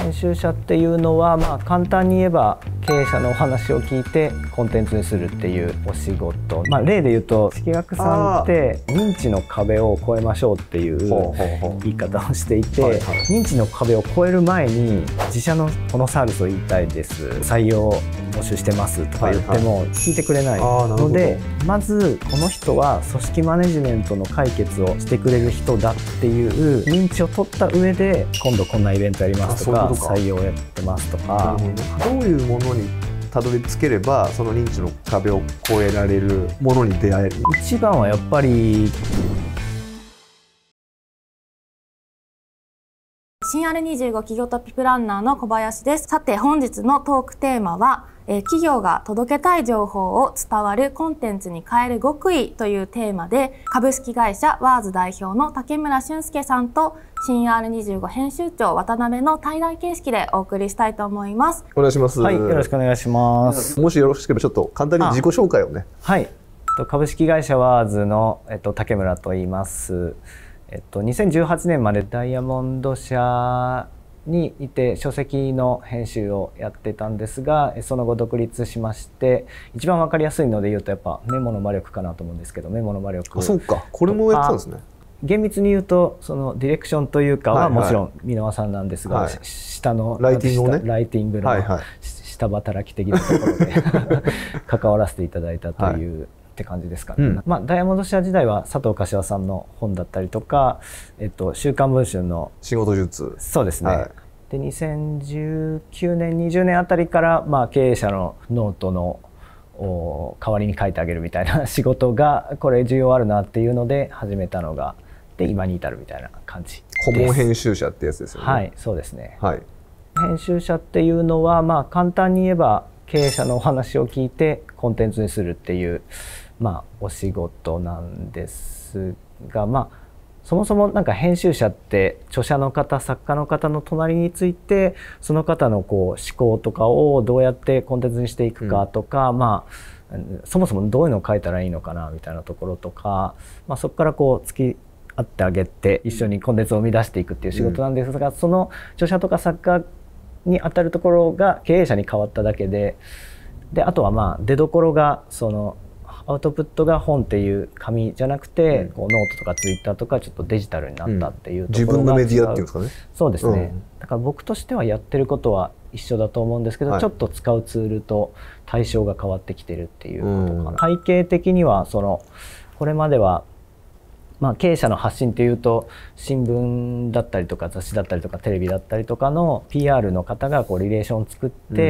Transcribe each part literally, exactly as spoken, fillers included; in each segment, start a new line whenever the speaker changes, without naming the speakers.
編集者っていうのは、まあ、簡単に言えば経営者のお話を聞いてコンテンツにするっていうお仕事、まあ、例で言うと式学さんって認知の壁を越えましょうっていう言い方をしていて、認知の壁を越える前に自社のこのサービスを言いたいです採用募集してますとか言っても聞いてくれないので、まずこの人は組織マネジメントの解決をしてくれる人だっていう認知を取った上で、今度こんなイベントやりますとか採用やってますとか、
どういうものにたどり着ければその認知の壁を越えられるものに出会える。
一番はやっぱり
新 アールにじゅうご 企業トピプランナーの小林です。さて本日のトークテーマは、えー、企業が届けたい情報を伝わるコンテンツに変える極意というテーマで、株式会社ワーズ代表の竹村俊介さんと新 アールにじゅうご 編集長渡辺の対談形式でお送りしたいと思います。
お願いします。
はい、よろしくお願いします。
もしよろしければちょっと簡単に自己紹介をね。
はい、株式会社ワーズの、えっと、竹村と言います。えっと、にせんじゅうはちねんまでダイヤモンド社にいて書籍の編集をやってたんですが、その後独立しまして、一番分かりやすいので言うとやっぱメモの魔力かなと思うんですけど、メモの魔力。
あ、そうか、これもやってたんですね。
厳密に言うとそのディレクションというかはもちろん箕輪さんなんですが、はい、下の
ライティングをね、
ライティングの下働き的なところで関わらせていただいたという、はい、って感じですかね。うん、まあ、ダイヤモンド社時代は佐藤柏さんの本だったりとか、えっと、週刊文春の
仕事術、
そうですね、はい、でにせんじゅうきゅうねんにじゅうねんあたりから、まあ、経営者のノートの代わりに書いてあげるみたいな仕事がこれ需要あるなっていうので始めたのが、で今に至るみたいな感じです。
顧問編集者ってやつですよね。
はい、そうですね、
はい、
編集者っていうのは、まあ、簡単に言えば経営者のお話を聞いてコンテンツにするっていう、まあ、お仕事なんですが、まあ、そもそもなんか編集者って著者の方、作家の方の隣についてその方のこう思考とかをどうやってコンテンツにしていくかとか、うん、まあ、そもそもどういうのを書いたらいいのかなみたいなところとか、まあ、そこからこう付き合ってあげて一緒にコンテンツを生み出していくっていう仕事なんですが、うん、その著者とか作家に当たるところが経営者に変わっただけで、であとはまあ出どころがそのアウトプットが本っていう紙じゃなくて、うん、こうノートとかツイッターとかちょっとデジタルになったっていうところが、うん、自分のメディアっていうんですかね。そうですね、うん、だから僕としてはやってることは一緒だと思うんですけど、はい、ちょっと使うツールと対象が変わってきてるっていうことかな。うん、背景的にはそのこれまではまあ、経営者の発信っていうと新聞だったりとか雑誌だったりとかテレビだったりとかの ピーアール の方がこうリレーションを作って、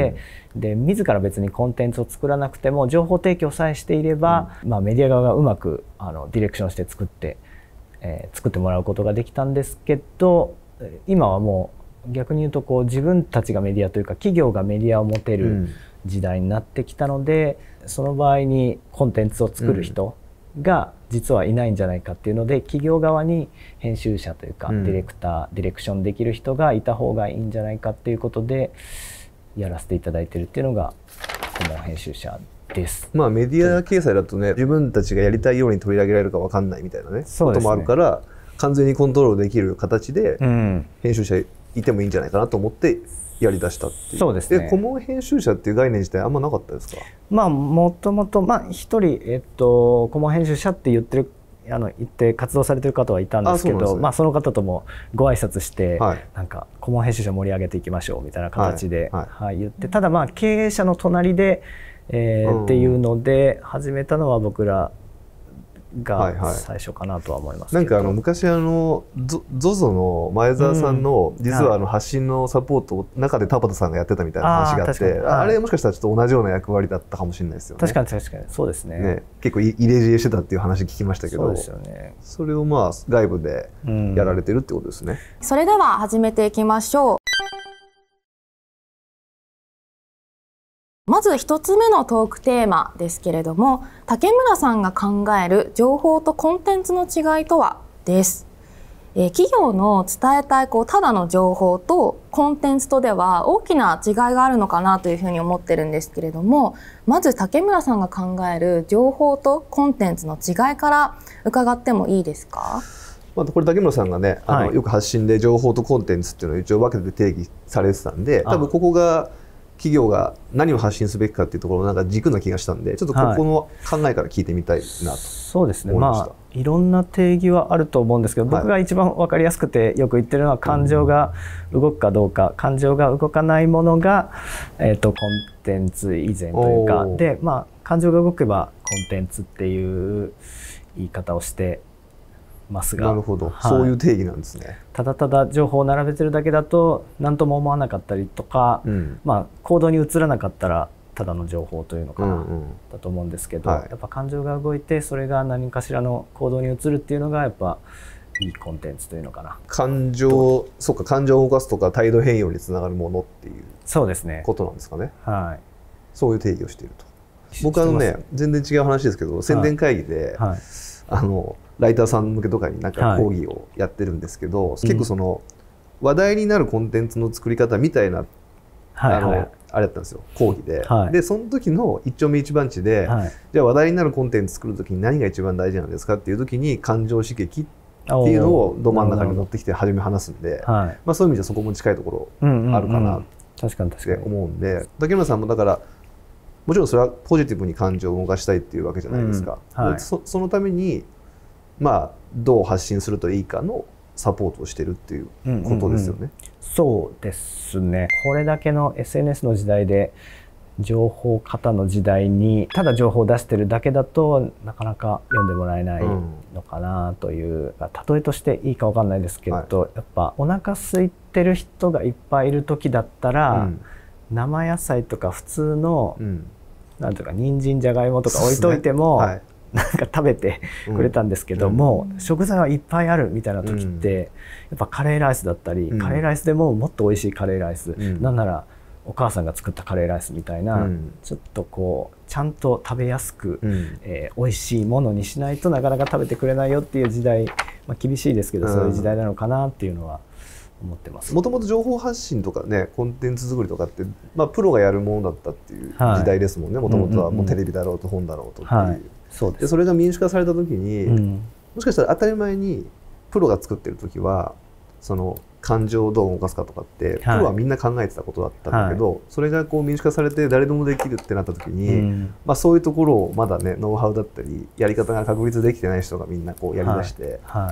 うん、で自ら別にコンテンツを作らなくても情報提供さえしていれば、うん、まあ、メディア側がうまくあのディレクションして作って、えー、作ってもらうことができたんですけど、今はもう逆に言うとこう自分たちがメディアというか企業がメディアを持てる時代になってきたので、うん、その場合にコンテンツを作る人が実はいないんじゃないかっていうので、企業側に編集者というかディレクター、うん、ディレクションできる人がいた方がいいんじゃないかっていうことでやらせていただいてるっていうのが顧問編集者です。
まあメディア掲載だとね、自分たちがやりたいように取り上げられるか分かんないみたいなね、こともあるから、完全にコントロールできる形で編集者いてもいいんじゃないかなと思ってやりだしたっていう。
そうですね。
顧問編集者っていう概念自体あんまなかったですか？
まあもともとまあ一人えっと顧問編集者って言ってるあの言って活動されてる方はいたんですけど、そまあその方ともご挨拶して、はい、なんか顧問編集者盛り上げていきましょうみたいな形で、はいはいはい、言って、ただまあ経営者の隣で、えー、っていうので始めたのは僕らが最初かなとは思いますけど、
なんかあの昔あの ゾゾ の前澤さんの実はあの発信のサポートを中で田畑さんがやってたみたいな話があって、あれもしかしたらちょっと同じような役割だったかもしれないですよね。
確かに確かにそうですね。
ね、結構入れ知恵してたっていう話聞きましたけど、
そうですよね。
それをまあ外部でやられてるってことですね。
うん、それでは始めていきましょう。まず一つ目のトークテーマですけれども、竹村さんが考える情報とコンテンツの違いとはです。えー、企業の伝えたいこうただの情報とコンテンツとでは大きな違いがあるのかなというふうに思ってるんですけれども、まず竹村さんが考える情報とコンテンツの違いから伺ってもいいですか？
まあ、これ竹村さんがね、あの、はい、よく発信で情報とコンテンツっていうのを一応分けて定義されてたんで、多分ここが企業が何を発信すべきかっていうところのなんか軸な気がしたんで、ちょっとここの考えから聞いてみたいなと思いました。
そうですね、まあいろんな定義はあると思うんですけど、僕が一番分かりやすくてよく言ってるのは、感情が動くかどうか、感情が動かないものが、えーと、コンテンツ以前というかで、まあ、感情が動けばコンテンツっていう言い方をしてますが。
なるほど、はい、そういう定義なんですね。
ただただ情報を並べてるだけだと何とも思わなかったりとか、うん、まあ、行動に移らなかったらただの情報というのかな、うんうん、だと思うんですけど、はい、やっぱ感情が動いてそれが何かしらの行動に移るっていうのがやっぱいいコンテンツというのかな。
感情、そうか、感情を動かすとか態度変容につながるものっていう
そうですね
ことなんですかね。
はい、
そういう定義をしていると。僕あのね、全然違う話ですけど、宣伝会議で、はいはい、あのライターさん向けとかになんか講義をやってるんですけど、はい、結構その、うん、話題になるコンテンツの作り方みたいな、はい、あの、はい、あれだったんですよ、講義で、はい、でその時の一丁目一番地で、はい、じゃあ話題になるコンテンツ作る時に何が一番大事なんですかっていう時に感情刺激っていうのをど真ん中に持ってきて初め話すんで、はい、まあ、そういう意味ではそこも近いところあるかなって思うんで、竹村さんもだからもちろんそれはポジティブに感情を動かしたいっていうわけじゃないですか、うん、はい、そ, そのためにまあどう発信するといいかのサポートをしてるっていうことですよね。うんうんうん、
そうですね。これだけの エスエヌエス の時代で、情報型の時代にただ情報を出してるだけだとなかなか読んでもらえないのかなという、うん、例えとしていいかわかんないですけど、はい、やっぱお腹空いてる人がいっぱいいる時だったら、うん、生野菜とか普通の、うん、なんていうか人参じゃがいもとか置いといても、はい、なんか食べてくれたんですけども、うん、食材はいっぱいあるみたいな時って、うん、やっぱカレーライスだったり、うん、カレーライスでももっと美味しいカレーライス、うん、なんならお母さんが作ったカレーライスみたいな、うん、ちょっとこうちゃんと食べやすく、うん、えー、美味しいものにしないとなかなか食べてくれないよっていう時代、まあ、厳しいですけど、うん、そういう時代なのかなっていうのは思ってます。
もともと情報発信とかね、コンテンツ作りとかって、まあ、プロがやるものだったっていう時代ですもんね。もともとはもうテレビだろうと本だろうとっていう、はい、そうです。でそれが民主化された時に、うん、もしかしたら当たり前にプロが作ってる時はその感情をどう動かすかとかって、はい、プロはみんな考えてたことだったんだけど、はい、それがこう民主化されて誰でもできるってなった時に、うん、まあ、そういうところをまだねノウハウだったりやり方が確立できてない人がみんなこうやりだして、はいはい、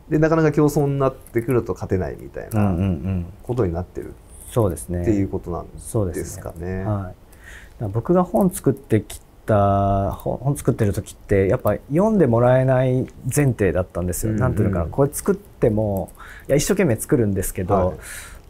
でなかなか競争になってくると勝てないみたいなことになってる、 そうですね、っていうことなんですかね。
はい、僕が本作ってきた本作ってる時ってやっぱ読んでもらえない前提だったんですよ。なんていうのかな、これ作ってもいや一生懸命作るんですけど、はい、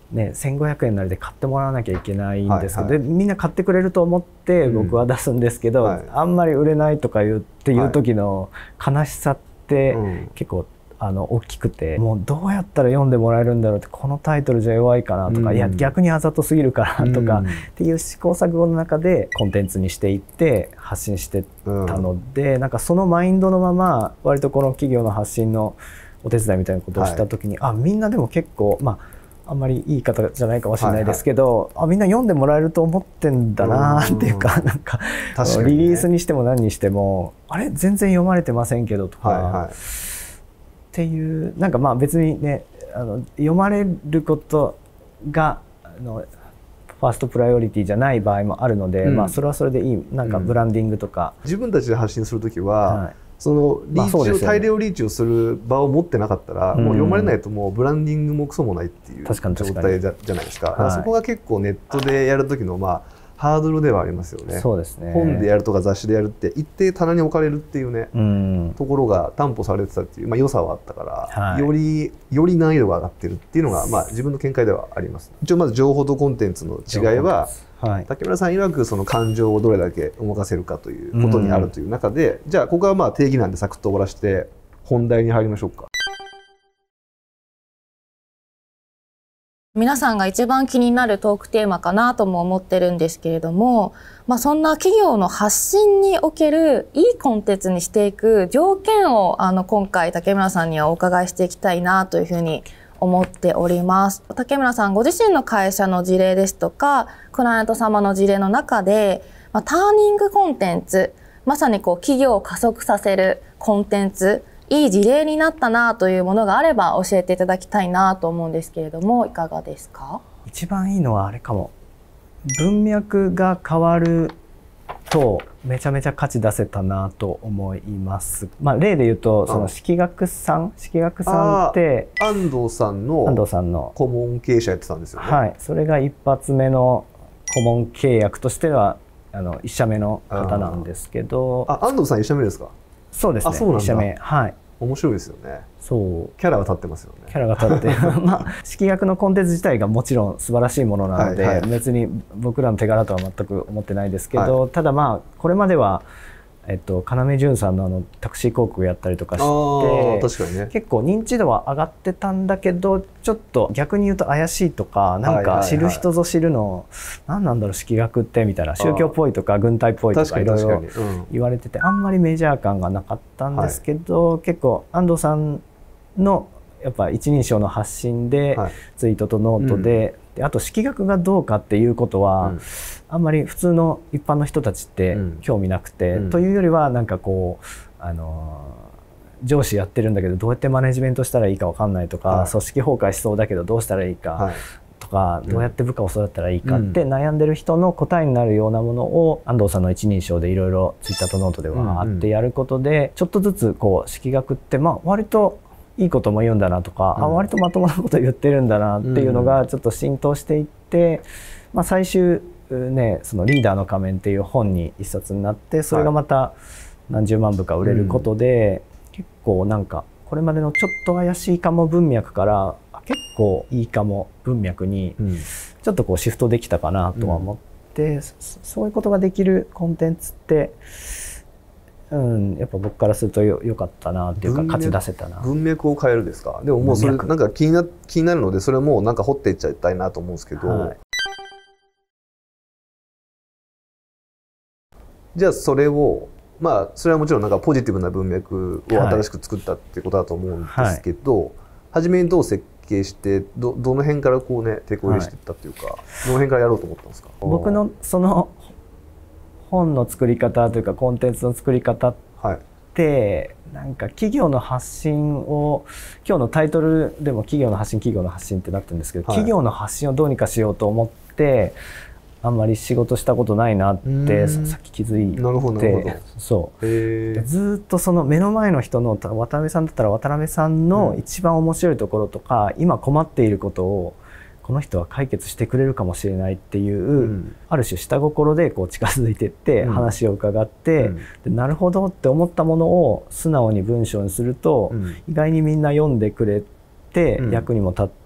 ね、せんごひゃくえんなりで買ってもらわなきゃいけないんですけど、はいはい、でみんな買ってくれると思って僕は出すんですけど、うん、はい、あんまり売れないとか言っていう時の悲しさって結構あの大きくて、もうどうやったら読んでもらえるんだろうって、このタイトルじゃ弱いかなとか、うん、いや逆にあざとすぎるかなとか、うん、っていう試行錯誤の中でコンテンツにしていって発信してたので、うん、なんかそのマインドのまま割とこの企業の発信のお手伝いみたいなことをした時に、はい、あみんなでも結構、まああんまりいい方じゃないかもしれないですけど、はいはい、あみんな読んでもらえると思ってんだなっていうか、うん、なんか確かに、ね、リリースにしても何にしてもあれ全然読まれてませんけどとか、はいはい、っていうなんかまあ別にね、あの読まれることがあのファーストプライオリティじゃない場合もあるので、うん、まあそれはそれでいい、なんかブランディングとか、
うん、自分たちで発信するときは、はい、そのリーチを、まあね、大量リーチをする場を持ってなかったら、うん、もう読まれないともうブランディングもクソもないっていう状態じゃ、じゃないですか。だからそこが結構ネットでやる時のまあハードルではありますよね。
そうですね。
本でやるとか雑誌でやるって一定棚に置かれるっていうね、うん、ところが担保されてたっていう、まあ、良さはあったから、はい、よりより難易度が上がってるっていうのが、まあ、自分の見解ではあります。一応まず情報とコンテンツの違いは、はい、竹村さん曰くその感情をどれだけ動かせるかということにあるという中で、うん、じゃあここはまあ定義なんでサクッと終わらせて本題に入りましょうか。
皆さんが一番気になるトークテーマかなとも思ってるんですけれども、まあ、そんな企業の発信におけるいいコンテンツにしていく条件をあの今回竹村さんにはお伺いしていきたいなというふうに思っております。竹村さんご自身の会社の事例ですとかクライアント様の事例の中で、まあ、ターニングコンテンツ、まさにこう企業を加速させるコンテンツいい事例になったなというものがあれば教えていただきたいなと思うんですけれども、いかがですか？
一番いいのはあれかも。文脈が変わるとめちゃめちゃ価値出せたなと思います。まあ、例で言うとその式学さん式学さんって
安藤さんの
安藤さんの
顧問経営者やってたんですよね。
はい、それが一発目の顧問契約としてはあの一社目の方なんですけど。
あ、安藤さん一社目ですか？
そうですね。
あ、そうなんだ。
一社目、はい。
面白いですよね。
そう
キャラが立ってますよね。
キャラが立ってまあ式学のコンテンツ自体がもちろん素晴らしいものなので、はいはい、別に僕らの手柄とは全く思ってないですけど、はい、ただまあこれまではえっと要潤さんのあのタクシー広告やったりとかして
確かに、ね、
結構認知度は上がってたんだけど、ちょっと逆に言うと怪しいとか、なんか知る人ぞ知るの何なんだろう式学ってみたいな、宗教っぽいとか軍隊っぽいとかいろいろ言われてて、あんまりメジャー感がなかったんですけど、はい、結構安藤さんのやっぱ一人称の発信で、はい、ツイートとノートで、うん、であと式学がどうかっていうことは、うん、あんまり普通の一般の人たちって興味なくて、うん、というよりはなんかこうあの上司やってるんだけどどうやってマネジメントしたらいいか分かんないとか、はい、組織崩壊しそうだけどどうしたらいいか、はい、とか、どうやって部下を育てたらいいかって悩んでる人の答えになるようなものを安藤さんの一人称でいろいろツイッターとノートでわーってやることで、ちょっとずつこう式学ってまあ割といいことも言うんだなとか、うん、あ割とまともなこと言ってるんだなっていうのがちょっと浸透していって、まあ、最終ねそのリーダーの仮面っていう本に一冊になって、それがまた何十万部か売れることで、うん、結構なんかこれまでのちょっと怪しいかも文脈から結構いいかも文脈にちょっとこうシフトできたかなとは思って、うん、そういうことができるコンテンツってうん、やっぱ僕からすると よ, よかったなっていうか価値出せたな。
文脈を変えるですか？でももうそれなんか気に な, 気になるので、それもなんか掘っていっちゃいたいなと思うんですけど、はい、じゃあそれをまあそれはもちろんなんかポジティブな文脈を新しく作ったっていうことだと思うんですけど、はい、初めにどう設計して ど, どの辺からこうね手こ入れしていったっていうか、はい、どの辺からやろうと思ったんですか？
僕のその本の作り方というかコンテンツの作り方って、はい、なんか企業の発信を今日のタイトルでも企業の発信企業の発信ってなってるんですけど、はい、企業の発信をどうにかしようと思ってあんまり仕事したことないなってさっき気づいて、
なるほどなるほど、
そうずっとその目の前の人の渡辺さんだったら渡辺さんの一番面白いところとか、うん、今困っていることをこの人は解決してくれるかもしれないっていう、うん、ある種下心でこう近づいていって話を伺って、うん、でなるほどって思ったものを素直に文章にすると、うん、意外にみんな読んでくれて、うん、役にも立って、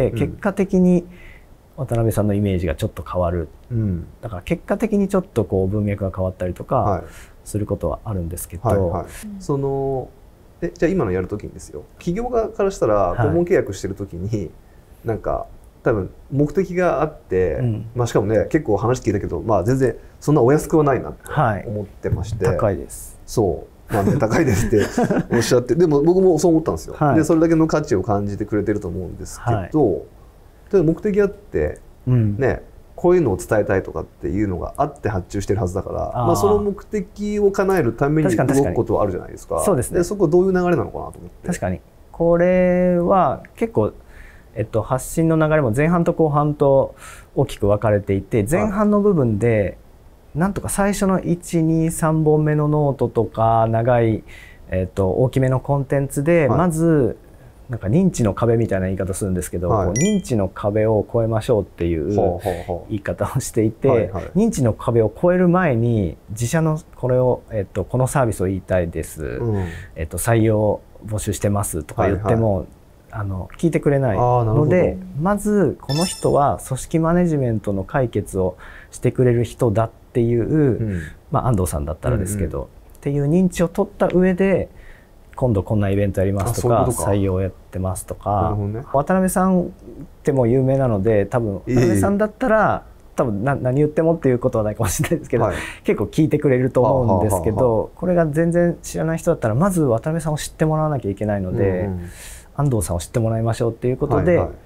うん、結果的に渡辺さんのイメージがちょっと変わる、うん、だから結果的にちょっとこう文脈が変わったりとかすることはあるんですけど、はいはいはい、
そのえじゃあ今のやるときにですよ、企業側からしたら顧問契約してるときに、はい、なんか多分目的があって、うん、まあしかもね結構話聞いたけど、まあ全然そんなお安くはないなって思ってまして、
はい、高いです。
そうまあね高いですっておっしゃってでも僕もそう思ったんですよ、はい、でそれだけの価値を感じてくれてると思うんですけど、はい、例えば目的あって、うん、ねこういうのを伝えたいとかっていうのがあって発注してるはずだから、あまあその目的を叶えるために動くことはあるじゃないですか。
そうですね。
でそこどういう流れなのかなと思って。
確かにこれは結構えっと、発信の流れも前半と後半と大きく分かれていて、前半の部分でなんとか最初のいちにさんぼんめのノートとか長い、えっと、大きめのコンテンツでまずなんか認知の壁みたいな言い方するんですけど、はい、認知の壁を越えましょうっていう言い方をしていて、はいはい、認知の壁を越える前に自社のこれを、えっと、このサービスを言いたいです、うんえっと、採用募集してますとか言っても、はいはいあの聞いてくれないので、まずこの人は組織マネジメントの解決をしてくれる人だっていう、うんまあ、安藤さんだったらですけど、うんうん、っていう認知を取った上で今度こんなイベントやりますと か, か採用やってますとか、ね、渡辺さんってもう有名なので多分渡辺さんだったら、えー、多分な何言ってもっていうことはないかもしれないですけど、はい、結構聞いてくれると思うんですけど、はあはあはあ、これが全然知らない人だったらまず渡辺さんを知ってもらわなきゃいけないので、うんうん安藤さんを知ってもらいましょうっていうことで、はいはい、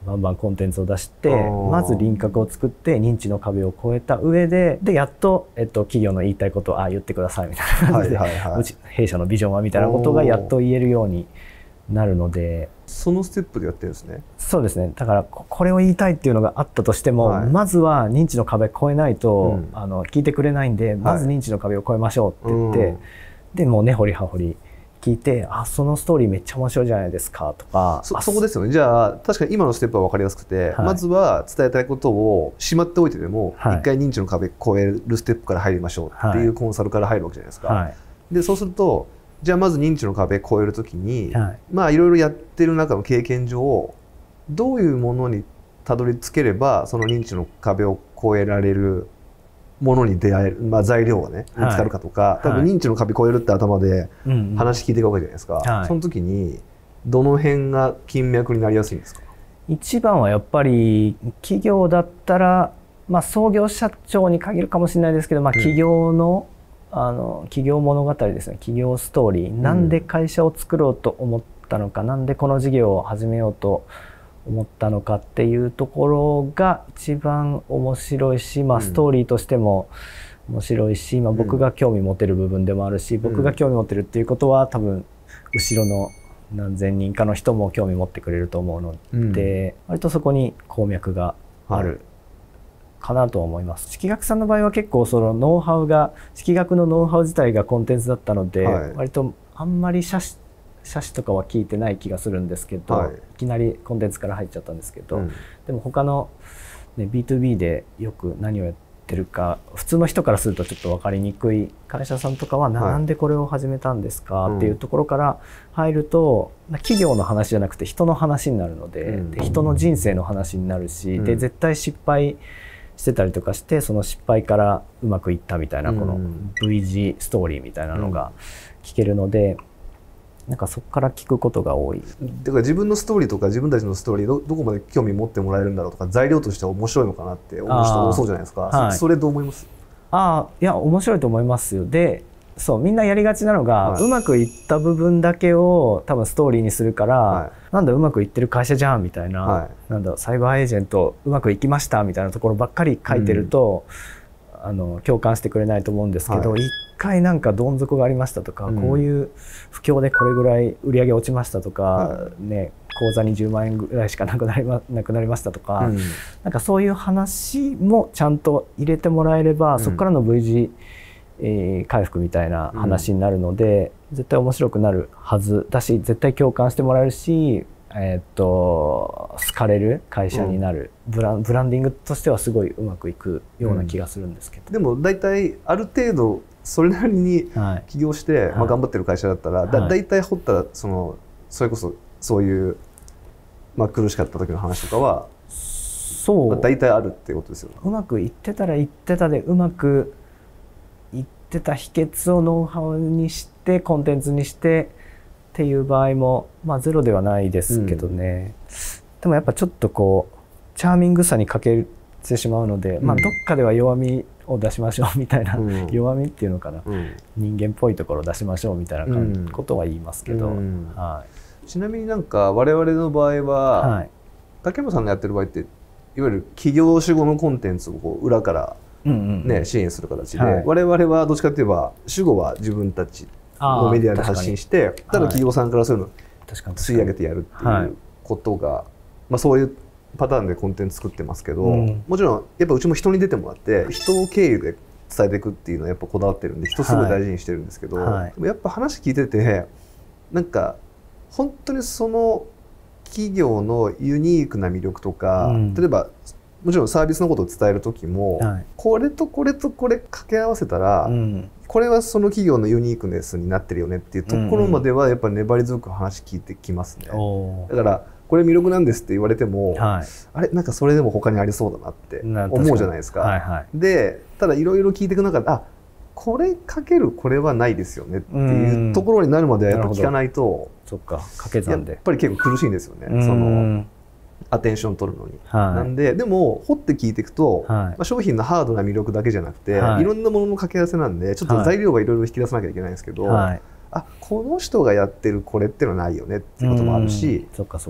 バンバンコンテンツを出してまず輪郭を作って認知の壁を越えた上ででやっと、えっと、企業の言いたいことをあ言ってくださいみたいな感じで、はいはいはい、うち弊社のビジョンはみたいなことがやっと言えるようになるので、
そのステップでやってるんですね。
そうですね。だからこれを言いたいっていうのがあったとしても、はい、まずは認知の壁越えないと、うん、あの聞いてくれないんで、まず認知の壁を越えましょうって言って、はい、でもう根掘り葉掘り聞いて、あそのストーリーめっちゃ面白いじゃないですかとか。
そ, そこですよね。じゃあ確かに今のステップは分かりやすくて、はい、まずは伝えたいことをしまっておいてでも、はい、一回認知の壁越えるステップから入りましょうっていうコンサルから入るわけじゃないですか、はい、でそうするとじゃあまず認知の壁越えるときに、はい、まあいろいろやってる中の経験上どういうものにたどり着ければその認知の壁を越えられるものに出会える、まあ、材料がね見つかるかとか、はい、多分認知の壁越えるって頭で話聞いていくわけじゃないですか、はい、その時にどの辺が金脈になりやすいんですか？
一番はやっぱり企業だったら、まあ、創業社長に限るかもしれないですけど、まあ、企業の、うん、あの企業物語ですね。企業ストーリー、うん、なんで会社を作ろうと思ったのか、なんでこの事業を始めようと思ったのかっていうところが一番面白いし、まあ、ストーリーとしても面白いし、まあ、僕が興味持てる部分でもあるし、僕が興味持ってるっていうことは多分後ろの何千人かの人も興味持ってくれると思うので、割とそこに鉱脈があるかなと思います。色学さんの場合は結構そのノウハウが色学のノウハウ自体がコンテンツだったので、割とあんまり写真写真とかは聞いてない気がするんですけど、はい、いきなりコンテンツから入っちゃったんですけど、うん、でも他の、ね、ビーツービー でよく何をやってるか普通の人からするとちょっと分かりにくい会社さんとかは、はい、なんでこれを始めたんですかっていうところから入ると、うん、企業の話じゃなくて人の話になるので、うん、で人の人生の話になるし、うん、で絶対失敗してたりとかしてその失敗からうまくいったみたいなこの ブイジー ストーリーみたいなのが聞けるので、なんかそこから聞くことが多い。
だから自分のストーリーとか自分たちのストーリー ど, どこまで興味持ってもらえるんだろうとか材料としては面白いのかなって思う人多そうじゃないですか。はい、そ, それどう思います？
あいや面白いと思いますよ。でそうみんなやりがちなのが、はい、うまくいった部分だけを多分ストーリーにするから、はい、なんだうまくいってる会社じゃんみたいな、はい、なんだサイバーエージェントうまくいきましたみたいなところばっかり書いてると、うん、あの共感してくれないと思うんですけど、はい、一回なんかどん底がありましたとか、うん、こういう不況でこれぐらい売り上げ落ちましたとか、はい、ね、口座にじゅうまんえんぐらいしかなくなりま、なくなりましたとか、うん、なんかそういう話もちゃんと入れてもらえれば、うん、そこからの ブイジー、えー、回復みたいな話になるので、うん、絶対面白くなるはずだし絶対共感してもらえるし、えー、っと好かれる会社になる、うん、ブラン、ブランディングとしてはすごいうまくいくような気がするんですけど、うん、
でも大体ある程度それなりに起業して、はい、まあ、頑張ってる会社だったら、はい、だ大体掘ったらそのそれこそそういう、まあ、苦しかった時の話とかはそう大体あるっていうことですよね。
うまくいってたらいってたでうまくいってた秘訣をノウハウにしてコンテンツにしてっていう場合も、まあ、ゼロではないですけどね、うん、でもやっぱちょっとこうチャーミングさに欠けてしまうので、うん、まあ、どっかでは弱みを出しましょうみたいな、うん、弱みっていうのかな、うん、人間っぽいところを出しましょうみたいなことは言いますけど、うん、はい、
ちなみになんか我々の場合は、はい、竹山さんがやってる場合っていわゆる企業主語のコンテンツをこう裏からね、うんうん、支援する形で、はい、我々はどっちかといえば主語は自分たちのメディアで発信して、ただ企業さんからそういうのを吸い上げてやるっていうことが、はい、まあ、そういうパターンでコンテンツ作ってますけど、うん、もちろんやっぱうちも人に出てもらって人を経由で伝えていくっていうのはやっぱこだわってるんで人すごい大事にしてるんですけど、はいはい、でもやっぱ話聞いててなんか本当にその企業のユニークな魅力とか、うん、例えばもちろんサービスのことを伝える時も、はい、これとこれとこれ掛け合わせたら、うん、これはその企業のユニークネスになってるよねっていうところまではやっぱり粘り強く話聞いてきますね、うんうん、だからこれ魅力なんですって言われても、はい、あれなんかそれでも他にありそうだなって思うじゃないですか、はいはい、でただいろいろ聞いていく中であこれかけるこれはないですよねっていうところになるまでやっぱ聞かないと、
そっか掛け算で
やっぱり結構苦しいんですよね、そのアテンション取るのに、はい、なんででも掘って聞いていくと、はい、まあ、商品のハードな魅力だけじゃなくて、はい、いろんなものの掛け合わせなんでちょっと材料がいろいろ引き出さなきゃいけないんですけど、はい、あこの人がやってるこれってのはないよねっていうこともあるし、
そっかそっか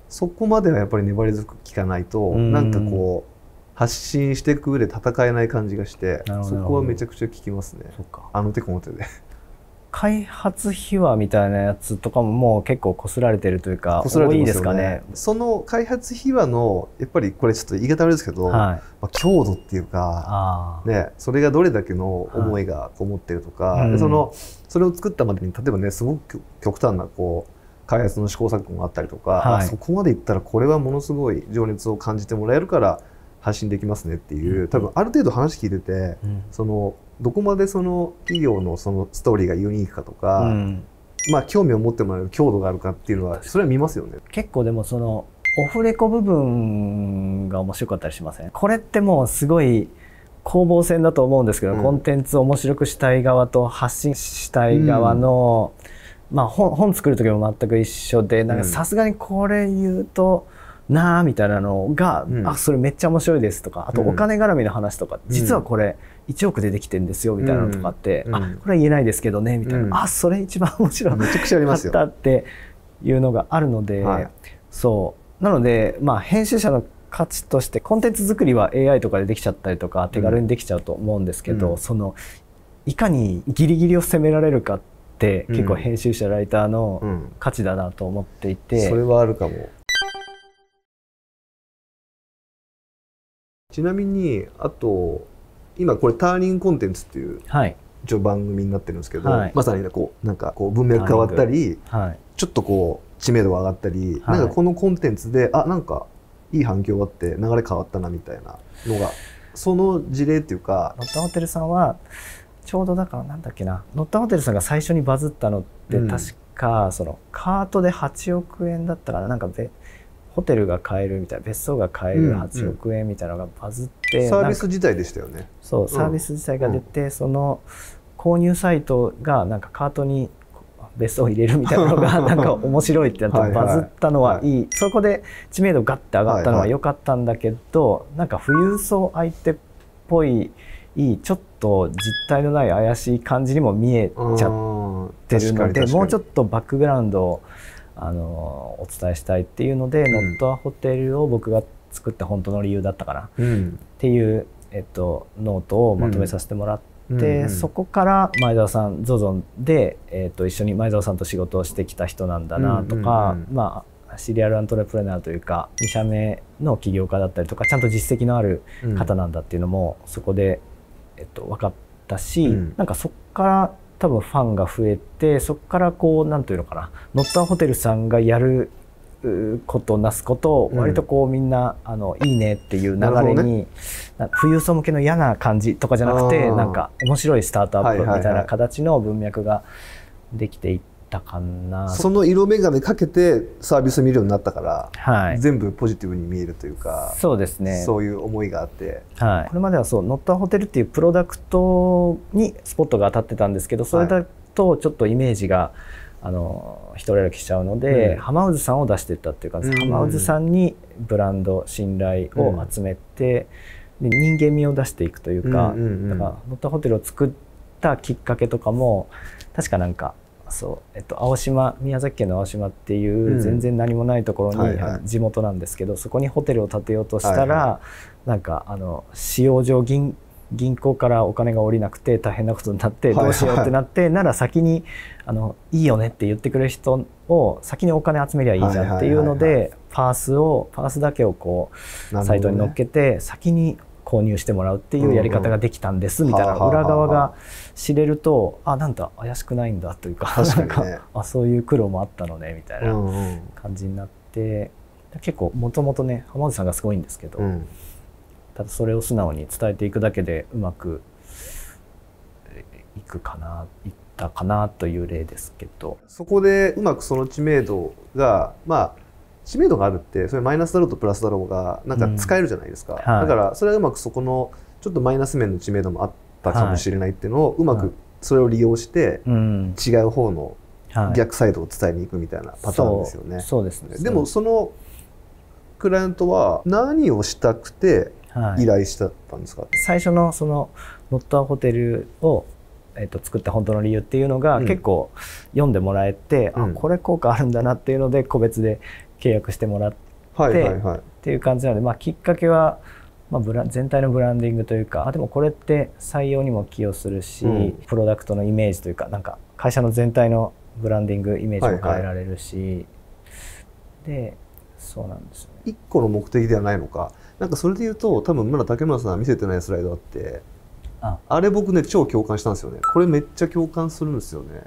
そこまではやっぱり粘り強く聞かないと、うん、なんかこう発信していく上で戦えない感じがして、そこはめちゃくちゃ聞きますね。あの手この手で
開発秘話みたいなやつとかももう結構こすられてるというか、多いですかね。
その開発秘話のやっぱりこれちょっと言い方悪いですけど、はい、まあ、強度っていうか、ね、それがどれだけの思いがこもってるとか、はい、でそのそれを作ったまでに例えばね、すごく極端なこう開発の試行錯誤があったりとか、はい、そこまでいったらこれはものすごい情熱を感じてもらえるから発信できますねっていう、多分ある程度話聞いてて、うん、そのどこまでその企業のそのストーリーがユニークかとか、うん、まあ興味を持ってもらえる強度があるかっていうのはそれは見ますよね。
結構でもそのオフレコ部分が面白かったりしません？これってもうすごい攻防戦だと思うんですけど、うん、コンテンツを面白くしたい側と発信したい側の、うん、まあ 本, 本作る時も全く一緒で、なんかさすがにこれ言うとなあみたいなのが、うん、あそれめっちゃ面白いですとか、あとお金絡みの話とか、うん、実はこれいちおくでできてんですよみたいなのとかって、うん、あこれは言えないですけどねみたいな、うん、あそれ一番面白い
めちゃくちゃありますよ
かったっていうのがあるので、はい、そうなのでまあ編集者の価値としてコンテンツ作りは エーアイ とかでできちゃったりとか手軽にできちゃうと思うんですけど、うん、そのいかにギリギリを攻められるかって結構編集者ライターの価値だなと思っていて、うんうん、
それはあるかも。ちなみにあと今これターニングコンテンツっていう、はい、一応番組になってるんですけど、はい、まさにこうなんかこう文脈変わったり、はい、ちょっとこう知名度が上がったり、はい、なんかこのコンテンツであなんかいい反響があって流れ変わったなみたいなのがその事例っていうか、
ノッタホテルさんはちょうどだからなんだっけな、ノッタホテルさんが最初にバズったのって確か、うん、そのカートではちおくえんだったからなんかべホテルが買えるみたいな、別荘が買えるはちおくえんみたいなのがバズって、うんうん、
サービス自体でしたよね。
そうサービス自体が出て、うん、その購入サイトがなんかカートに別荘を入れるみたいなのがなんか面白いってなってバズったのはいい、はいはい、そこで知名度ガッて上がったのは良かったんだけど、はいはい、なんか富裕層相手っぽいちょっと実体のない怪しい感じにも見えちゃってるので、もうちょっとバックグラウンドをあのお伝えしたいっていうので、うん、ノットアホテルを僕が作った本当の理由だったかな、うん、っていう、えっと、ノートをまとめさせてもらって、うんうん、そこから前澤さん ゾゾ で、えっと、一緒に前澤さんと仕事をしてきた人なんだなとか、うんうんうん、まあシリアルアントレプレナーというかに社目の起業家だったりとかちゃんと実績のある方なんだっていうのもそこで、えっと、分かったし、うん、なんかそこから多分ファンが増えて、そこからこうなんていうのかな、ノッターホテルさんがやることなすことを割とこうみんな、うん、あのいいねっていう流れに、ね、富裕層向けの嫌な感じとかじゃなくて、なんか面白いスタートアップみたいな形の文脈ができていったかな、はいはいはい、
その色眼鏡かけてサービス見るようになったから、はい、全部ポジティブに見えるというか、
そうですね、
そういう思いがあって、
はい、これまではそうノッターホテルっていうプロダクトにスポットが当たってたんですけど、それだとちょっとイメージがあの一人歩きしちゃうので、うん、ハマウズさんを出していったっていう感じです、うん、ハマウズさんにブランド信頼を集めて、うん、で人間味を出していくというか、うんうんうん、だからノッターホテルを作ったきっかけとかも確かなんかそう、えっと、青島宮崎県の青島っていう全然何もないところに、うんはいはい、地元なんですけど、そこにホテルを建てようとしたら、はいはい、なんかあの使用上銀銀行からお金が下りなくて大変なことになってどうしようってなって、はいはい、なら先にあのいいよねって言ってくれる人を先にお金集めりゃいいじゃんっていうので、パースをパースだけをこうサイトに載っけて先に購入してもらうっていうやり方ができたんですみたいな裏側が知れると、あなんだ怪しくないんだというか、なんかあそういう苦労もあったのねみたいな感じになって、結構もともとね浜内さんがすごいんですけど、うんただそれを素直に伝えていくだけでうまくいくかないったかなという例ですけど、
そこでうまくその知名度がまあ知名度があるってそれマイナスだろうとプラスだろうがなんか使えるじゃないですか、うんはい、だからそれはうまくそこのちょっとマイナス面の知名度もあったかもしれないっていうのをうまくそれを利用して違う方の逆サイドを伝えに行くみたいなパターンですよね。
はい、そう、そうですね。
でもそのクライアントは何をしたくて依頼したんですか？はい、
最初のそのノッターホテルを、えー、と作った本当の理由っていうのが結構読んでもらえて、うん、あこれ効果あるんだなっていうので個別で契約してもらってっていう感じなので、まあ、きっかけは、まあ、ブラ全体のブランディングというか、あでもこれって採用にも寄与するし、うん、プロダクトのイメージというか、なんか会社の全体のブランディングイメージも変えられるし、はいはい、でそうなんですよね。
一個の目的ではないのか。なんかそれで言うと、多分まだ竹村さん見せてないスライドあって、あ, あれ僕ね超共感したんですよね。これめっちゃ共感するんですよね。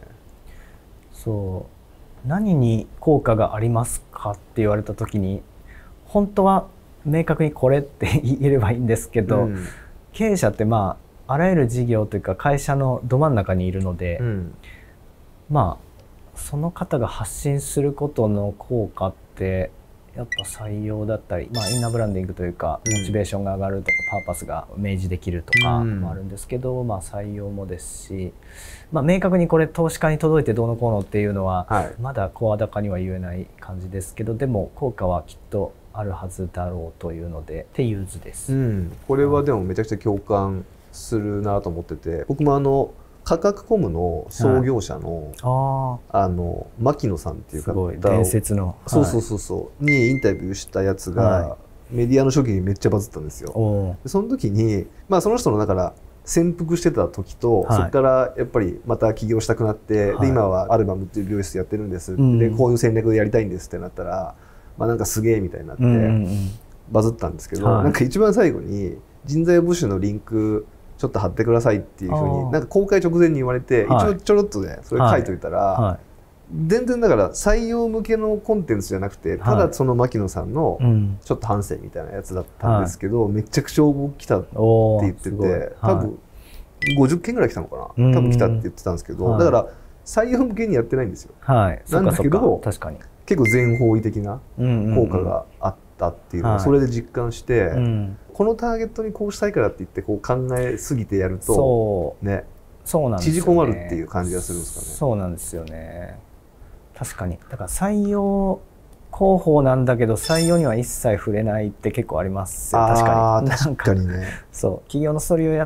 そう何に効果がありますかって言われた時に、本当は明確にこれって言えればいいんですけど、うん、経営者ってまああらゆる事業というか会社のど真ん中にいるので、うん、まあその方が発信することの効果ってやっぱ採用だったり、まあ、インナーブランディングというか、モチベーションが上がるとか、パーパスが明示できるとかもあるんですけど、まあ、採用もですし、まあ、明確にこれ投資家に届いてどうのこうのっていうのは、はい、まだ声高には言えない感じですけど、でも効果はきっとあるはずだろうというのでっていう図です、
うん、これはでもめちゃくちゃ共感するなと思ってて、僕もあの価格コムの創業者の、はい、あ, あの牧野さんっていう方を
伝説の、
そうそうそうそうにインタビューしたやつが、はい、メディアの初期にめっちゃバズったんですよ。でその時に、まあ、その人のだから潜伏してた時と、はい、そこからやっぱりまた起業したくなって、はい、で今はアルバムっていう美容室やってるんです、うん、でこういう戦略でやりたいんですってなったら、まあ、なんかすげえみたいになって、うんうんうん、バズったんですけど、はい、なんか一番最後に人材募集のリンクちょっと貼ってくださいっていうふうになんか公開直前に言われて、はい、一応ちょろっとねそれ書いといたら、はいはい、全然だから採用向けのコンテンツじゃなくて、ただその牧野さんのちょっと反省みたいなやつだったんですけど、はい、めちゃくちゃ応募来たって言ってて、多分ごじゅっけんぐらい来たのかな、多分来たって言ってたんですけど、だから採用向けにやってないんですよ、はい、なんだけど確かに結構全方位的な効果があったっていうのをそれで実感して、はい、うん、このターゲットにこうしたいからって言ってこう考えすぎてやるとそうね、そうなんですよね、縮こまるっていう感じがするんですかね。
そうなんですよね。確かにだから採用広報なんだけど採用には一切触れないって結構ありますよ。確かに
確かにね。
そう企業のストーリーをやって、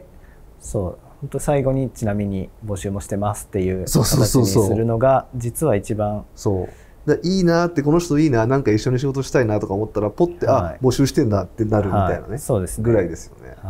そう本当最後にちなみに募集もしてますっていう形にするのが実は一番
そうでいいなって、この人いいな、なんか一緒に仕事したいなとか思ったらポッて、はい、あ募集してんだってなるみたいなね、はい、そうですねぐらいですよね。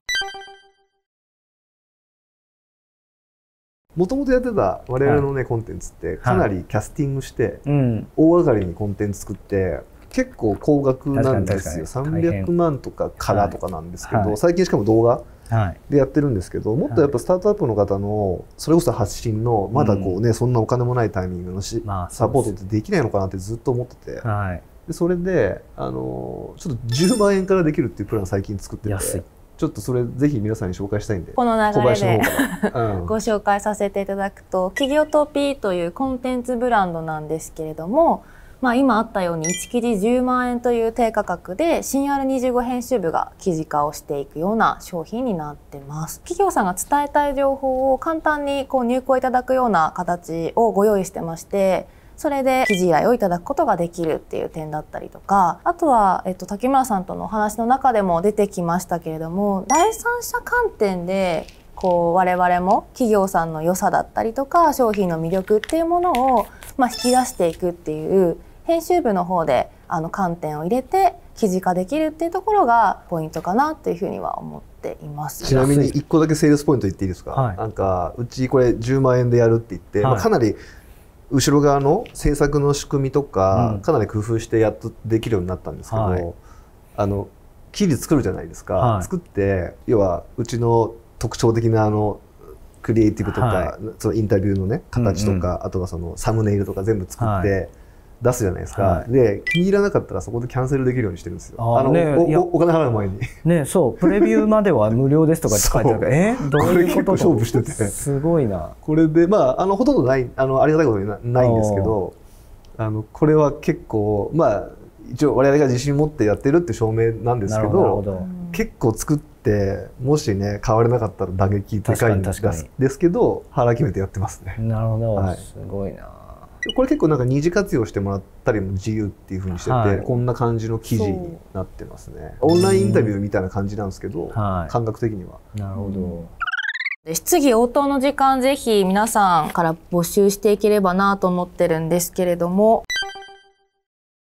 もともとやってた我々のね、はい、コンテンツってかなりキャスティングして、はい、大掛かりにコンテンツ作って結構高額なんですよ。さんびゃくまんとかからとかなんですけど、はい、最近しかも動画でやってるんですけど、もっとやっぱスタートアップの方のそれこそ発信のまだこうね、うん、そんなお金もないタイミングのし、まあ、サポートってできないのかなってずっと思ってて、はい、でそれであのちょっとじゅうまんえんからできるっていうプランを最近作ってて、安い、ちょっとそれぜひ皆さんに紹介したいんで、
この流れでうん、ご紹介させていただくと、企業トピというコンテンツブランドなんですけれども、まあ、今あったようにいち記事じゅうまんえんという低価格で シーアールにじゅうご 編集部が記事化をしていくような商品になってます。企業さんが伝えたい情報を簡単にこう入稿いただくような形をご用意してまして、それで記事依頼をいただくことができるっていう点だったりとか、あとは、えっと、竹村さんとのお話の中でも出てきましたけれども、第三者観点でこう我々も企業さんの良さだったりとか商品の魅力っていうものを、まあ、引き出していくっていう編集部の方であの観点を入れて記事化できるっていうところがポイントかなというふうには思っています。
ちなみにいっこだけセールスポイント言っていいですか、はい、なんかうちこれじゅうまんえんでやるって言って、はい、まあ、かなり後ろ側の制作の仕組みとか、うん、かなり工夫してやっとできるようになったんですけど、はい、あの記事作るじゃないですか、はい、作って要はうちの特徴的なあのクリエイティブとか、はい、そのインタビューのね形とか、うんうん、あとはそのサムネイルとか全部作って出すじゃないですか、はい、で気に入らなかったらそこでキャンセルできるようにしてるんですよ。あの、ね、お, お金払う前に
ね、そうプレビューまでは無料ですとかって書いてあるからえどういうこと？
これ結構勝負してて
すごいな。
これでまああのほとんどないあのありがたいことに な, ないんですけど、あのこれは結構まあ一応我々が自信持ってやってるって証明なんですけ ど, ど結構作ってもしね買われなかったら打撃でかいんですですけど腹決めてやってますね。なるほど、はい、すごいな。これ結構なんか二次活用してもらったりも自由っていう風にしてて、はい、こんな感じの記事になってますね。オンラインインタビューみたいな感じなんですけど、はい、感覚的には。なるほ
ど。質疑応答の時間ぜひ皆さんから募集していければなと思ってるんですけれども。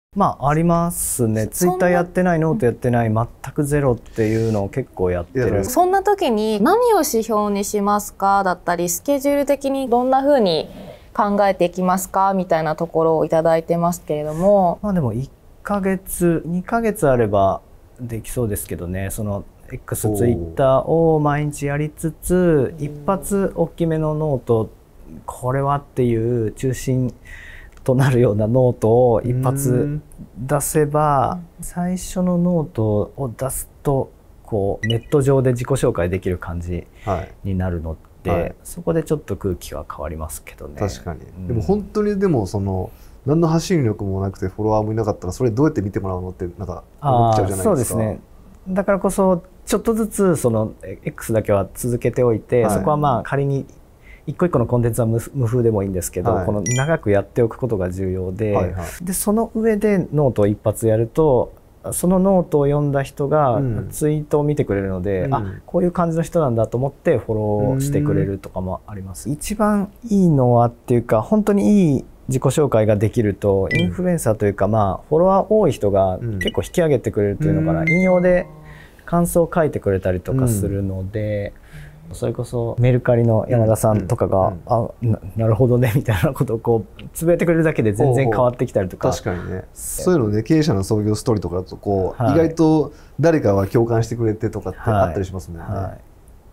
まあありますね。ツイッターやってない、ノートやってない、全くゼロっていうのを結構やってる。
そんな時に何を指標にしますかだったり、スケジュール的にどんな風に考えていきますかみたいなところをいただいてますけれども。
まあでもいっかげつにかげつあればできそうですけどね。その X、ツイッターを毎日やりつつ、一発大きめのノート、これはっていう中心となるようなノートを一発出せば、最初のノートを出すとこうネット上で自己紹介できる感じになるので、はいはい、そこでちょっと空気は変わりますけどね。
確かに、うん、でも本当にでもその何の発信力もなくてフォロワーもいなかったらそれどうやって見てもらうのってなんか思っちゃうじゃないですか。
そうですね。だからこそちょっとずつその X だけは続けておいて、はい、そこはまあ仮に一個一個のコンテンツは無風でもいいんですけど、はい、この長くやっておくことが重要で、はいはい、でその上でノートを一発やると、そのノートを読んだ人がツイートを見てくれるので、うん、あ、こういう感じの人なんだと思ってフォローしてくれるとかもあります。一番いいのはっていうか、本当にいい自己紹介ができると、インフルエンサーというか、まあフォロワー多い人が結構引き上げてくれるというのかな、引用で感想を書いてくれたりとかするので、うん、それこそメルカリの山田さんとかが、うん、あ な, なるほどねみたいなことをこうつぶやいてくれるだけで全然変わってきたりとか。
確かにね。そういうのね、経営者の創業ストーリーとかだとこう、はい、意外と誰かは共感してくれてとかってあったりしますもんね。はいはい、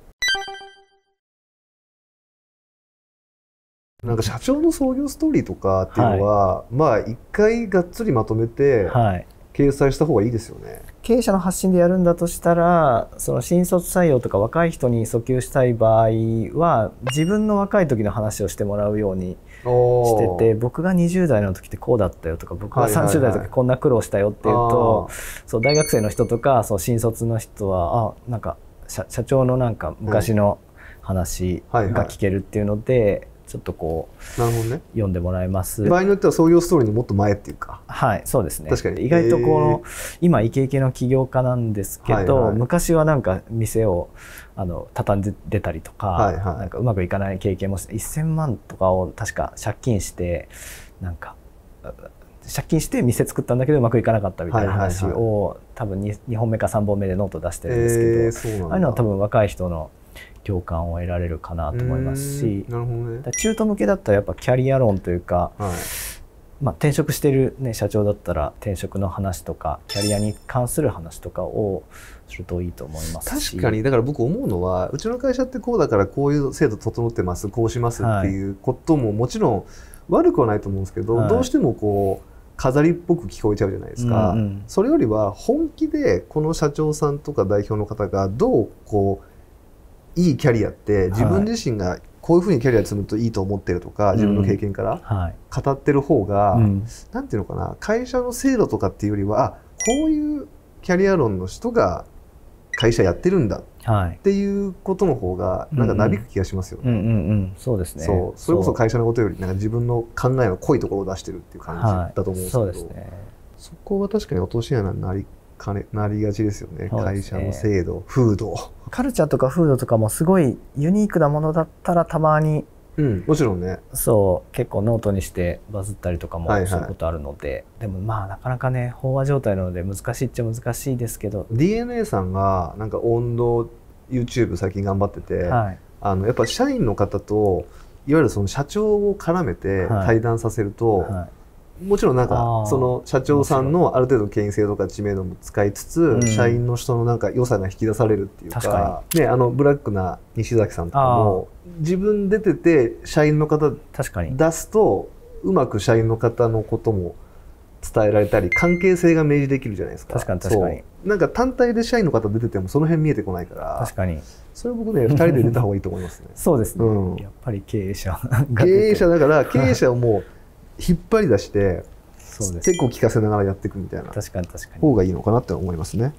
なんか社長の創業ストーリーとかっていうのは、はい、まあ一回がっつりまとめて掲載した方がいいですよね。
経営者の発信でやるんだとしたら、その新卒採用とか若い人に訴求したい場合は自分の若い時の話をしてもらうようにしてて、僕がにじゅう代の時ってこうだったよとか、僕がさんじゅう代の時こんな苦労したよっていうと、そう大学生の人とかそう新卒の人は、あ、なんか 社, 社長のなんか昔の話が聞けるっていうので、はいはい、ちょっとこう、なるほどね、読んでもらえます。
場合によっては創業ストーリーにもっと前っていうか。
はい、そうですね。
確かに
意外とこの今イケイケの起業家なんですけど、はいはい、昔はなんか店をあの畳んでたりとか、はいはい、なんかうまくいかない経験もして、せんまんとかを確か借金してなんか借金して店作ったんだけどうまくいかなかったみたいな話を、はいはいはい、多分 に, にほんめかさんぼんめでノート出してるんですけど、えー、ああいうのは多分若い人の共感を得られるかなと思いますし、
なるほどね、
中途向けだったらやっぱキャリア論というか、はい、まあ、転職してる、ね、社長だったら転職の話とかキャリアに関する話とかをするといいと思いますし。
確かに、だから僕思うのは、うちの会社ってこうだからこういう制度整ってます、こうしますっていうことももちろん悪くはないと思うんですけど、はい、どうしてもこう飾りっぽく聞こえちゃうじゃないですか、うんうん、それよりは本気でこの社長さんとか代表の方がどうこういいキャリアって自分自身がこういうふうにキャリア積むといいと思ってるとか、自分の経験から語ってる方が、うん、なんていうのかな、会社の制度とかっていうよりは、あ、こういうキャリア論の人が会社やってるんだっていうことの方がなんかなびく気がしますよね。
そうですね。
そう、それこそ会社のことよりなんか自分の考えの濃いところを出してるっていう感じだと思うんですけど、はい、そうですね、そこは確かに落とし穴になりかねなりがちですよね。会社の制度、風土、
カルチャーとか風土とかもすごいユニークなものだったらたまに、
うん、もちろんね、
そう結構ノートにしてバズったりとかもそういうことあるので、はいはい、でもまあなかなかね飽和状態なので難しいっちゃ難しいですけど、
ディーエヌエー さんがなんか温度 YouTube 最近頑張ってて、はい、あのやっぱ社員の方といわゆるその社長を絡めて対談させると、はいはい、もちろんなんかその社長さんのある程度権威性とか知名度も使いつつ、うん、社員の人のなんか良さが引き出されるっていうか、確かにね、あのブラックな西崎さんとかも自分出てて社員の方出すとうまく社員の方のことも伝えられたり関係性が明示できるじゃないですか。
確かに確かに。
なんか単体で社員の方出ててもその辺見えてこないから、
確かに
それ僕ねふたりで出た方がいいと思いますね。
そうですね、うん、やっぱり経営者
経営者だから経営者をもう引っ張り出してそうです、結構聞かせながらやっていくみたいな
確かに確かに
方がいいのかなって思いますね。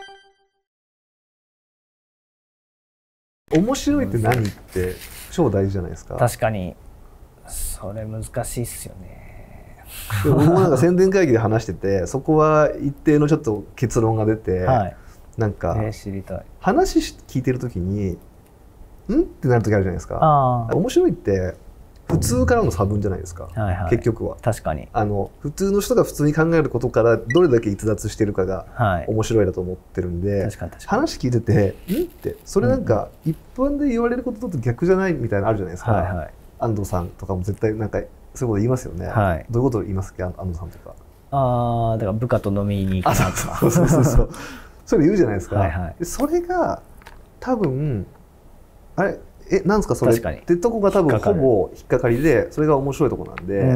面白いって何って超大事じゃないですか。
確かにそれ難しいっすよね。
でも僕もなんか宣伝会議で話しててそこは一定のちょっと結論が出て、はい、なんか、えー、知りたい話聞いてる時にんってなる時あるじゃないですか。あ面白いって普通からの差分じゃないですか、はい、はい、結局は。
確かに。
あの普通の人が普通に考えることからどれだけ逸脱してるかが面白いだと思ってるんで、はい、確かに確かに。話聞いてて「ん?」ってそれなんか一般で言われることと逆じゃないみたいなのあるじゃないですか、はい、はい、安藤さんとかも絶対なんかそういうこと言いますよね、はい、どういうこと言いますか、安藤さんとか。
ああ、だから部下と飲みに行くなとか。
そうそうそうそうそれ言うじゃないですか。はい、はい、それが多分あれえなんですかそれってとこが多分ほぼ引っかかりで、それが面白いとこなんで、うん、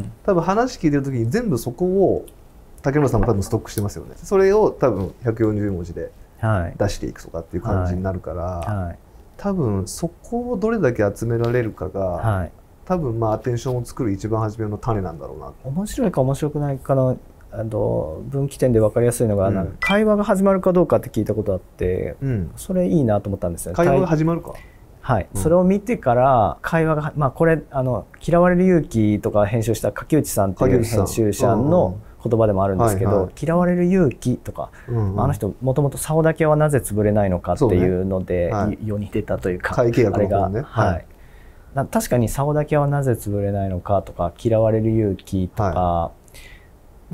多分話聞いてる時に全部そこを竹村さんも多分ストックしてますよね。それを多分ひゃくよんじゅうもじで出していくとかっていう感じになるから、はいはい、多分そこをどれだけ集められるかが、はい、多分まあアテンションを作る一番初めの種なんだろうな。
面白いか面白くないかのあの分岐点で分かりやすいのが、うん、なんか会話が始まるかどうかって聞いたことあって、うん、それいいなと思ったんですよね。
会話が始まるか。
はい、うん、それを見てから会話が、まあ、これあの嫌われる勇気とか編集した柿内さんという編集者の言葉でもあるんですけど、はいはい、嫌われる勇気とか、うんうん、あの人もともと竿だけはなぜ潰れないのかっていうので、ね、はい、世に出たというか、
会計学の方ね、
あれが、はい、な確かに竿だけはなぜ潰れないのかとか嫌われる勇気とか、はい、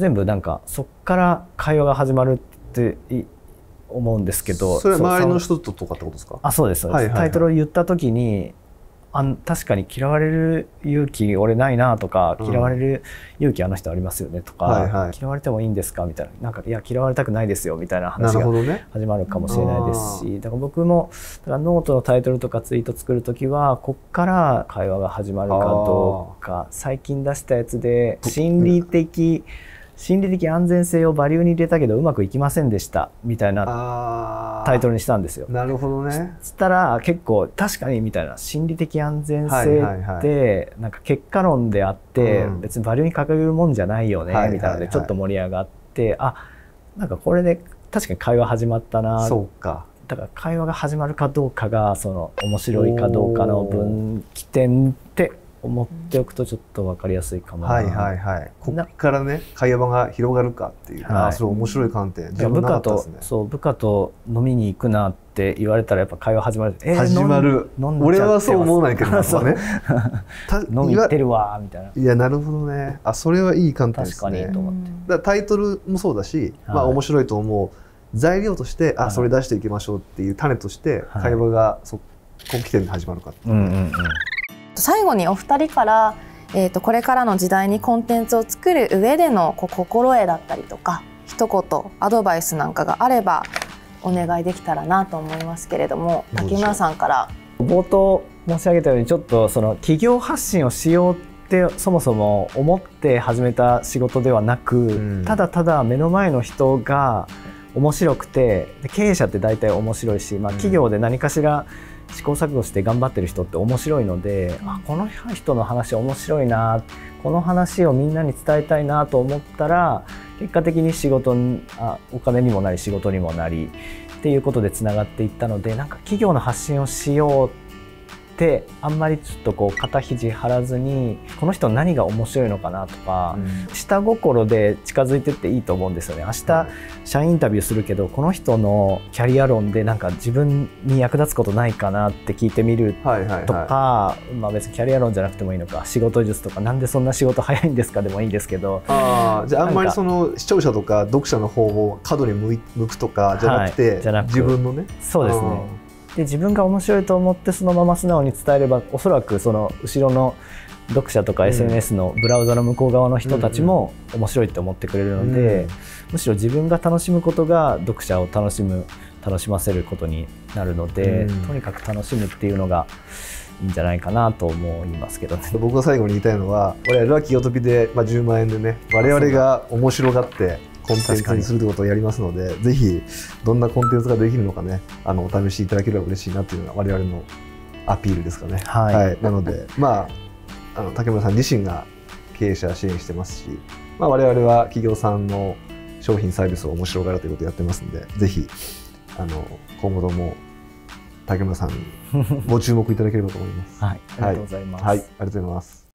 全部なんかそっから会話が始まるって思うんですけど。
それは周りの人ととかってことですか。
あ、そうです、そうです。タイトルを言った時にあん確かに嫌われる勇気俺ないなとか、うん、嫌われる勇気あの人ありますよねとか、はいはい、嫌われてもいいんですかみたいな、なんかいや嫌われたくないですよみたいな話が始まるかもしれないですし、ね、だから僕もだからノートのタイトルとかツイート作る時はこっから会話が始まるかどうか。最近出したやつで心理的、うん心理的安全性をバリューに入れたけどうまくいきませんでしたみたいなタイトルにしたんですよ。
なるほどね。
そしたら結構確かにみたいな、心理的安全性ってなんか結果論であって別にバリューに掲げるもんじゃないよねみたいなのでちょっと盛り上がって、あ、なんかこれで確かに会話始まったな。
そうか。
だから会話が始まるかどうかがその面白いかどうかの分岐点って思っておくとちょっと分かりやすいかもな。
はいはいはい。ここからね会話が広がるかっていう、はい、あ、それ面白い観点。自分なかったですね。
そう、部下と飲みに行くなって言われたらやっぱ会話始まる。
えー、始まる。俺はそう思わないけどね。
飲み行ってるわみたいな。
いや、なるほどね。あ、それはいい観点ですね。
確かにと思って。
だからタイトルもそうだし、はい、まあ面白いと思う材料として、はい、あ、それ出していきましょうっていう種として会話がそこ起点で始まるかっていう。うんうんうん。
最後にお二人からえー、とこれからの時代にコンテンツを作る上でのこう心得だったりとか一言アドバイスなんかがあればお願いできたらなと思いますけれども、竹村さんから。
冒頭申し上げたようにちょっとその企業発信をしようってそもそも思って始めた仕事ではなく、うん、ただただ目の前の人が面白くて、経営者って大体面白いし、まあ、企業で何かしら試行錯誤して頑張ってる人って面白いので、うん、あ、この人の話面白いな、この話をみんなに伝えたいなと思ったら結果的に仕事にあお金にもなり仕事にもなりっていうことでつながっていったので、なんか企業の発信をしようってあんまりちょっとこう肩肘張らずに、この人何が面白いのかなとか、うん、下心で近づいてっていいと思うんですよね。明日、はい、社員インタビューするけどこの人のキャリア論でなんか自分に役立つことないかなって聞いてみるとか、はいはいはい、まあ別にキャリア論じゃなくてもいいのか、仕事術とかなんでそんな仕事早いんですかでもいいんですけど、
あじゃああんまりその視聴者とか読者の方を過度に向くとかじゃなくて、はい、じゃなく自分のね。
そうですね。で自分が面白いと思ってそのまま素直に伝えれば、おそらくその後ろの読者とか エスエヌエス のブラウザの向こう側の人たちも面白いって思ってくれるので、むしろ自分が楽しむことが読者を楽しむ楽しませることになるので、とにかく楽しむっていうのがいいんじゃないかなと思いますけどね。
僕が最後に言いたいのは、我々は企業トピで、まあ、じゅうまんえんでね、我々が面白がってコンテンツにするということをやりますので、ぜひどんなコンテンツができるのかね、あのお試しいただければ嬉しいなというのが我々のアピールですかね。はい、はい、なので、まあ、あの竹村さん自身が経営者支援してますし、まあ、我々は企業さんの商品サービスを面白がるということをやってますので、ぜひあの今後とも竹村さんにご注目いただければと思います。
はい、ありがとうございます。
はい、はい、ありがとうございます。